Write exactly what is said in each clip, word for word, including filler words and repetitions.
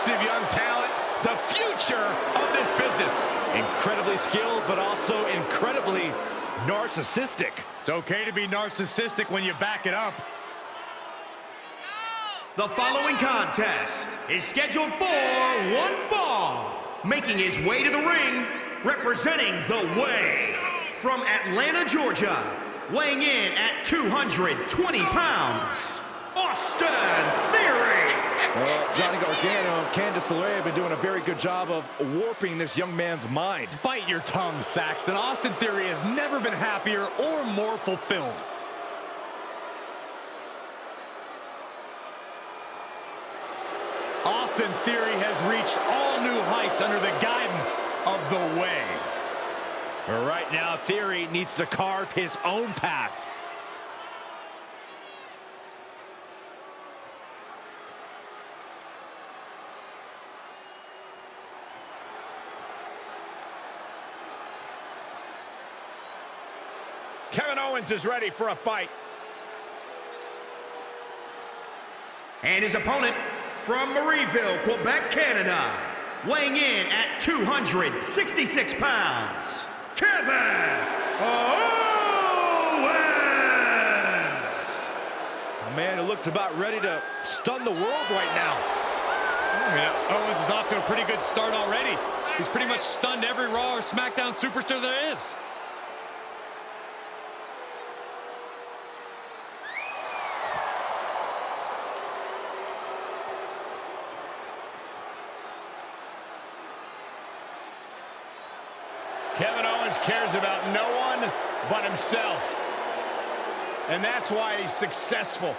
explosive young talent, the future of this business. Incredibly skilled, but also incredibly narcissistic. It's okay to be narcissistic when you back it up. The following contest is scheduled for one fall. Making his way to the ring, representing The Way, from Atlanta, Georgia, weighing in at two hundred twenty pounds, Austin Theory. Well, Johnny Gargano and Candice LeRae have been doing a very good job of warping this young man's mind. Bite your tongue, Saxton. Austin Theory has never been happier or more fulfilled. Austin Theory has reached all new heights under the guidance of The Way. Right now, Theory needs to carve his own path. Kevin Owens is ready for a fight. And his opponent from Marieville, Quebec, Canada, weighing in at two hundred sixty-six pounds, Kevin Owens! A man who looks about ready to stun the world right now. I mean, Owens is off to a pretty good start already. He's pretty much stunned every Raw or SmackDown superstar there is. Kevin Owens cares about no one but himself. And that's why he's successful.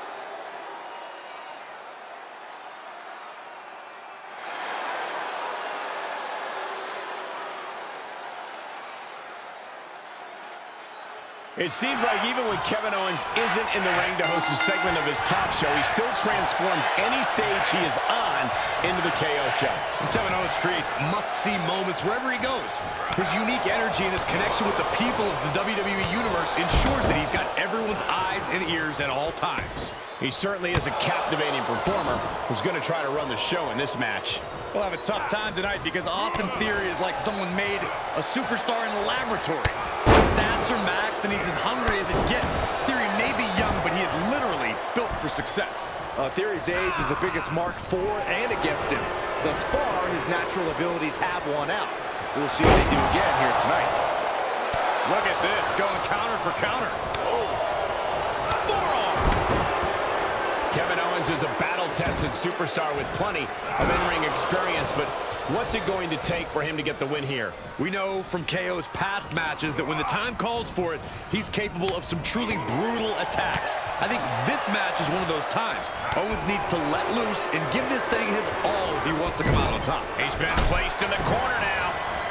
It seems like even when Kevin Owens isn't in the ring to host a segment of his talk show, he still transforms any stage he is on into the K O show. And Kevin Owens creates must-see moments wherever he goes. His unique energy and his connection with the people of the W W E Universe ensures that he's got everyone's eyes and ears at all times. He certainly is a captivating performer who's going to try to run the show in this match. He'll have a tough time tonight because Austin Theory is like someone made a superstar in the laboratory. His stats are maxed and he's as hungry as it gets. Theory may be young, but he is literally built for success. Uh, Theory's age is the biggest mark for and against him. Thus far, his natural abilities have won out. We'll see what they do again here tonight. Look at this, going counter for counter. Oh, forearm! Kevin Owens is a battle-tested superstar with plenty of in-ring experience, but what's it going to take for him to get the win here? We know from K O's past matches that when the time calls for it, he's capable of some truly brutal attacks. I think this match is one of those times. Owens needs to let loose and give this thing his all if he wants to come out on top. He's been placed in the corner now.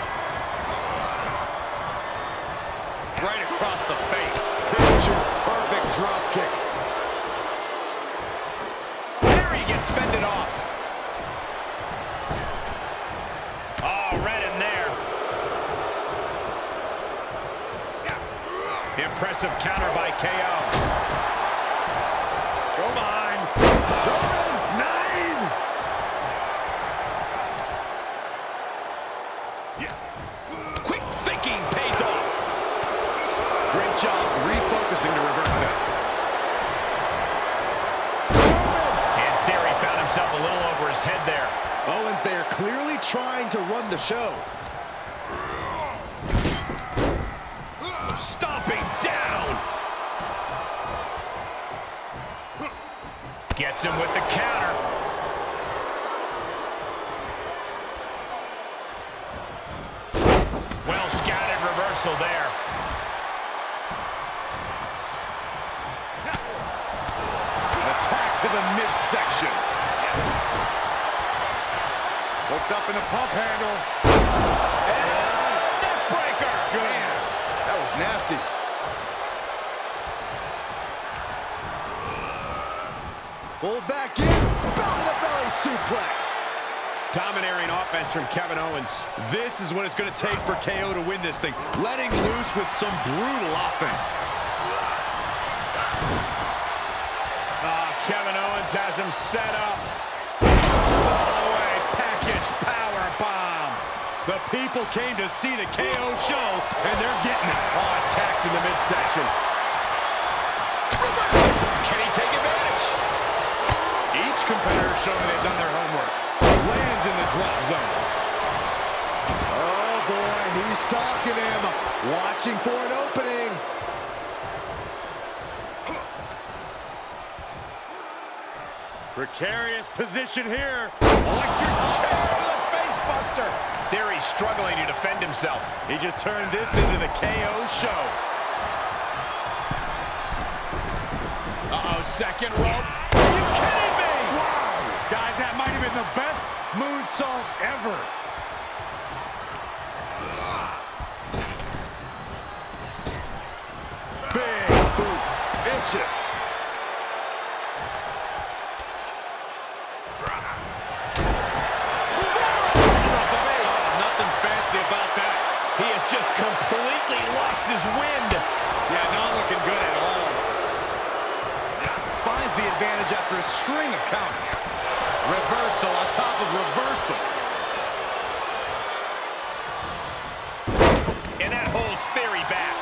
Right across the face. Picture perfect drop kick. There he gets fended off. Impressive counter by K O. Go behind. German nine. Yeah. Quick thinking pays off. Great job refocusing to reverse that. And Theory found himself a little over his head there. Owens, they are clearly trying to run the show. Stomping down. Gets him with the counter. Well scouted reversal there. Attack to the midsection. Hooked up in a pump handle. And neck breaker. Goodness. That was nasty. Pulled back in. Belly-to-belly suplex. Domineering offense from Kevin Owens. This is what it's going to take for K O to win this thing. Letting loose with some brutal offense. Uh, Kevin Owens has him set up. Fall away. bomb. The people came to see the K O show, and they're getting it. Oh, attacked in the midsection. Reversal. Can he take advantage? Each competitor showing they've done their homework. Lands in the drop zone. Oh, boy, he's stalking him. Watching for an opening. Precarious position here. Electric chair to the face buster. Theory's struggling to defend himself. He just turned this into the K O show. Uh-oh, second rope. Are you kidding me? Wow. Guys, that might have been the best moonsault ever. Big boot. Vicious. About that. He has just completely lost his wind. Yeah, not looking good at all. Finds the advantage after a string of counters. Reversal on top of reversal. And that holds Theory back.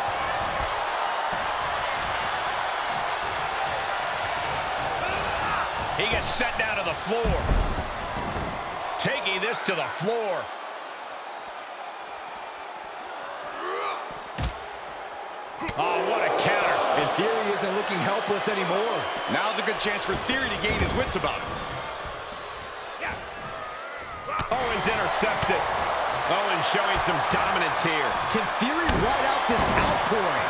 He gets sent down to the floor. Taking this to the floor. Oh, what a counter. And Theory isn't looking helpless anymore. Now's a good chance for Theory to gain his wits about it. Owens intercepts it. Owens showing some dominance here. Can Theory ride out this outpouring?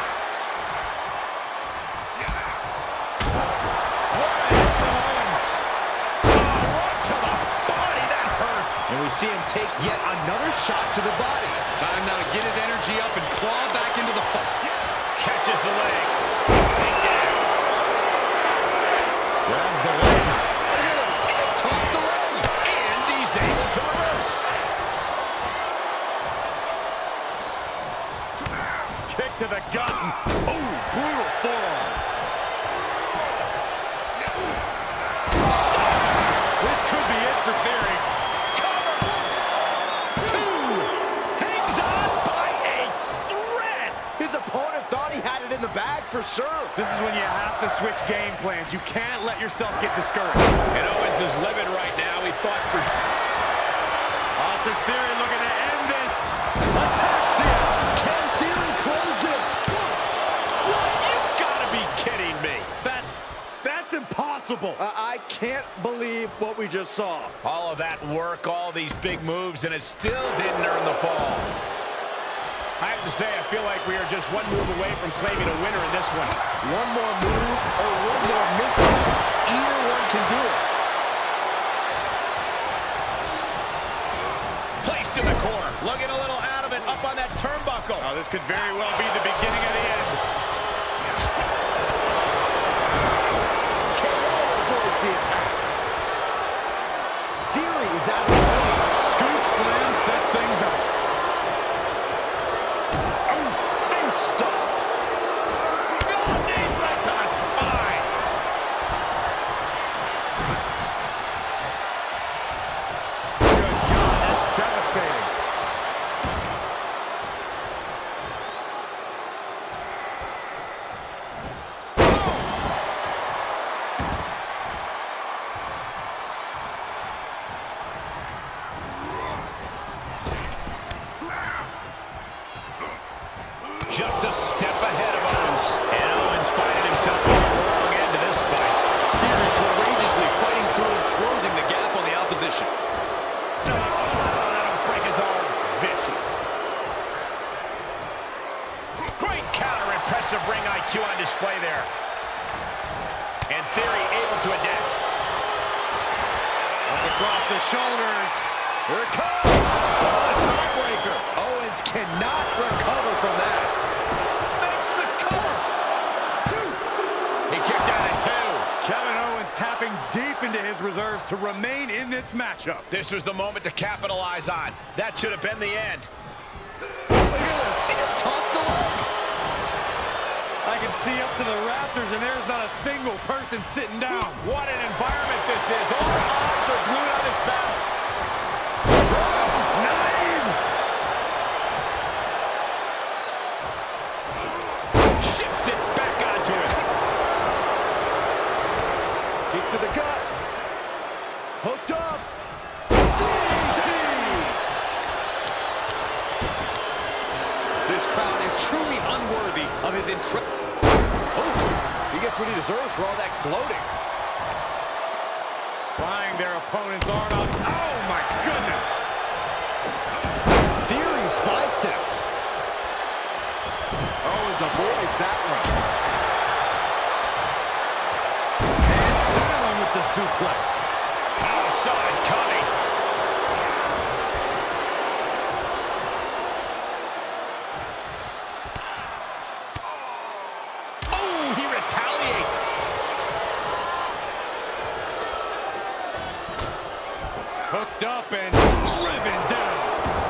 What a hit from Owens. Oh, right to the body. That hurt. And we see him take yet another shot to the body. Time now to get his energy up and claw back into the fight. Catches the leg. Take down. Grabs the leg. Look at this. He just tossed the leg. And he's able to reverse. Kick to the gut. Oh, brutal forearm. Stop. This could be it for Theory. In the bag for sure. This is when you have to switch game plans. You can't let yourself get discouraged. And Owens is livid right now. He thought for... Austin Theory looking to end this. Attacks him. Can Theory close this? What? You've got to be kidding me. That's, that's impossible. Uh, I can't believe what we just saw. All of that work, all these big moves, and it still didn't earn the fall. I have to say, I feel like we are just one move away from claiming a winner in this one. One more move or one more misstep. Either one can do it. Placed in the corner. Looking a little out of it, up on that turnbuckle. Oh, this could very well be the beginning of the end. K O avoids the attack. Theory is out of the way. Scoop slam sets things up. Just a step ahead of Owens. And Owens finding himself on the wrong end of this fight. Theory courageously fighting through and closing the gap on the opposition. No, that'll break his arm. Vicious. Great counter. Impressive ring I Q on display there. And Theory able to adapt. Up across the shoulders. Here it comes. Oh, a tiebreaker. Owens cannot recover from that. Makes the cover. Two. He kicked out at two. Kevin Owens tapping deep into his reserves to remain in this matchup. This was the moment to capitalize on. That should have been the end. Look at this. He just tossed the leg. I can see up to the rafters, and there's not a single person sitting down. What an environment this is. All eyes are glued on this battle. of his incredible... Oh, he gets what he deserves for all that gloating. Prying their opponent's arm out. Oh, my goodness. Theory sidesteps. Owens avoids that one. And down with the suplex. Oh, saw it coming. Oh, he retaliates. Hooked up and driven down.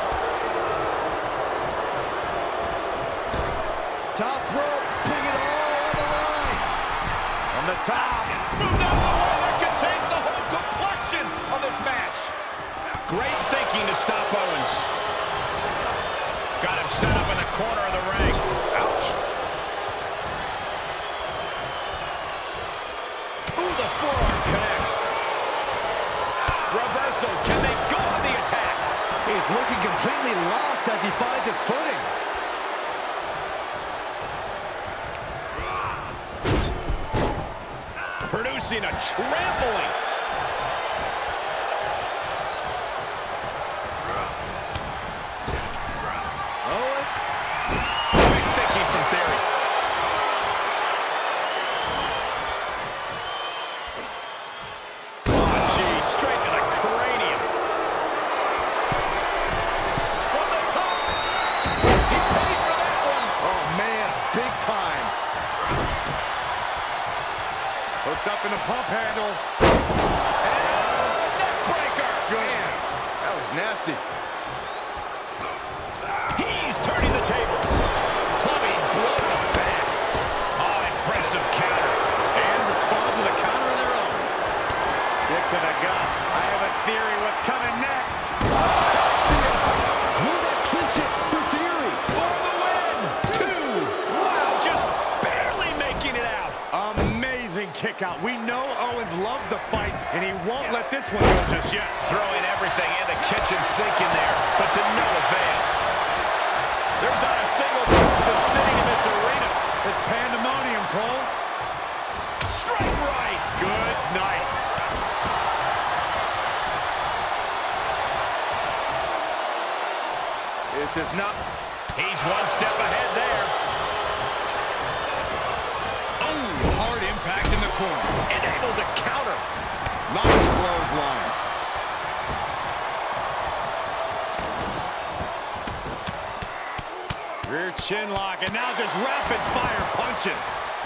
Top rope, putting it all on the line. From the top. Move down the wall. That could change the whole complexion of this match. Great thinking to stop Owens. Got him set up in the corner of the ring. Ouch. Ooh, the forearm connects. Reversal. Can they go on the attack? He's looking completely lost as he finds his footing. Producing a trampling. Owen. Great thinking from Theory. Oh, gee, straight to the cranium. From the top. He paid for that one. Oh, man, big time. Hooked up in the pump handle. And neck breaker. Goodness, that was nasty. He's turning the tables. Clubbing blow to the back. Oh, impressive counter. And responds with a counter of their own. Kick to the gut. I have a theory what's coming next. Will that clinch it for Theory? For the win. Two. Wow, just barely making it out. Amazing kick out. We know Owens loves to fight, and he won't let this one go just yet. Throwing everything in the kitchen sink in there, but to no avail. There's not a single person sitting in this arena. It's pandemonium, Cole. Straight right. Good night. This is not... He's one step ahead there. Oh, hard impact in the corner. And able to counter. Nice clothesline. Rear chin lock, and now just rapid fire punches.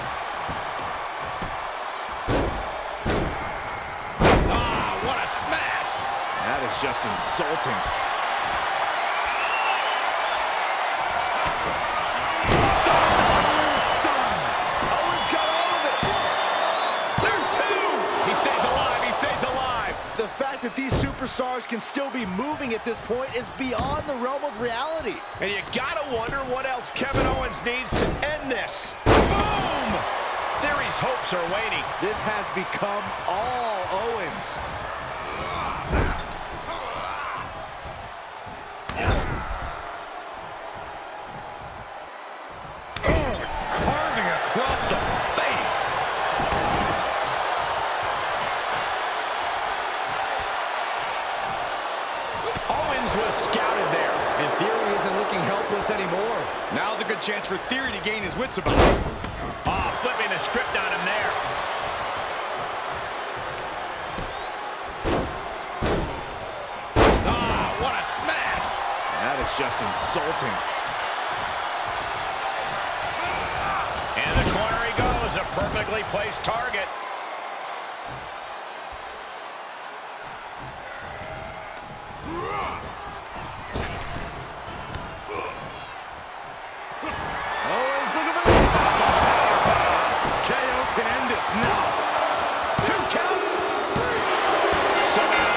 Ah, what a smash. That is just insulting. Stun! Stun! Owens got all of it. There's two. He stays alive. He stays alive. The fact that these superstars can still be moving at this point is beyond the realm of reality. And you gotta wonder what else Kevin Owens needs to end this. Boom! Theory's hopes are waning. This has become all Owens. Carving across the face. Owens was scouted there. And Theory isn't looking helpless anymore. Now's a good chance for Theory to gain his wits about him. Ah, flipping the script on him there. Ah, what a smash. That is just insulting. In the corner he goes, a perfectly placed target. Owens looking for the... K O can end this now. Two count. Somehow